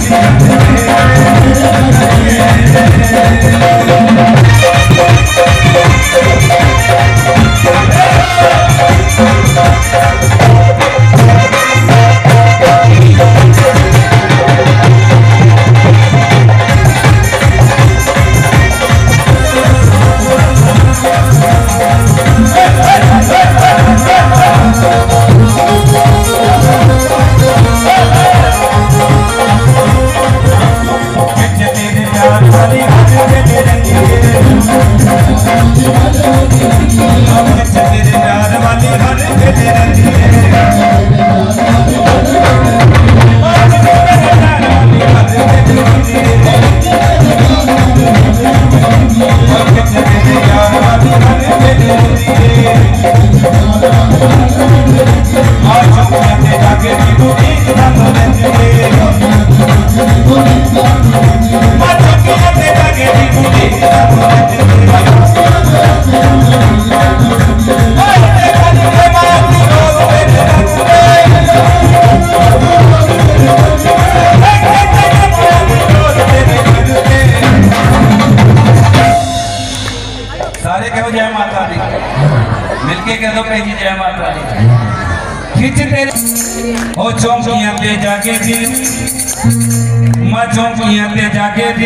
मिलके कह दो कहीं जय माता दी। खिंच तेरे ओ चौंकियां पे जाके दी, मैं चौंकियां पे जाके दी,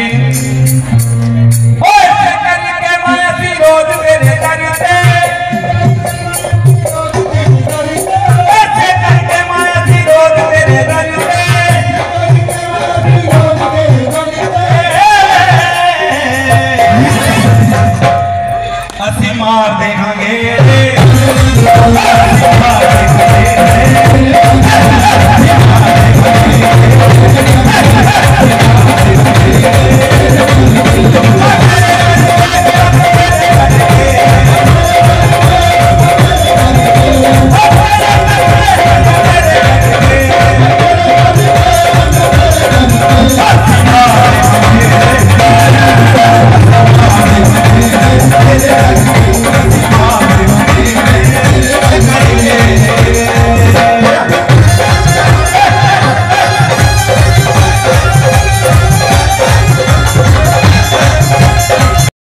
ओए करके मैं विरोध तेरे करते, ऐसे करके मैं विरोध तेरे करते, असी मार देंगे